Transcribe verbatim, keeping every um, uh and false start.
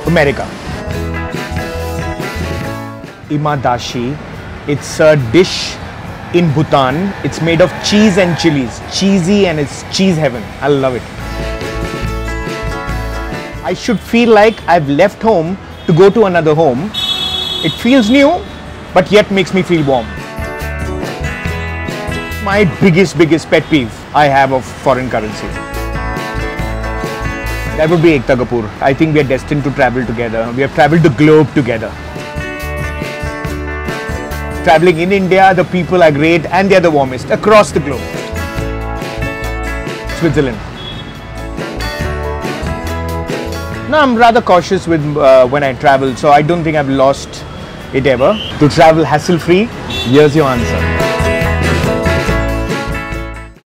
America. Imadashi. It's a dish in Bhutan. It's made of cheese and chilies. Cheesy, and it's cheese heaven. I love it. I should feel like I've left home to go to another home. It feels new, but yet makes me feel warm. My biggest, biggest pet peeve I have of foreign currency. That would be Ekta Kapoor. I think we are destined to travel together. We have traveled the globe together. Traveling in India, the people are great and they are the warmest across the globe. Switzerland. No, I'm rather cautious with uh, when I travel, so I don't think I've lost it ever. To travel hassle-free, here's your answer.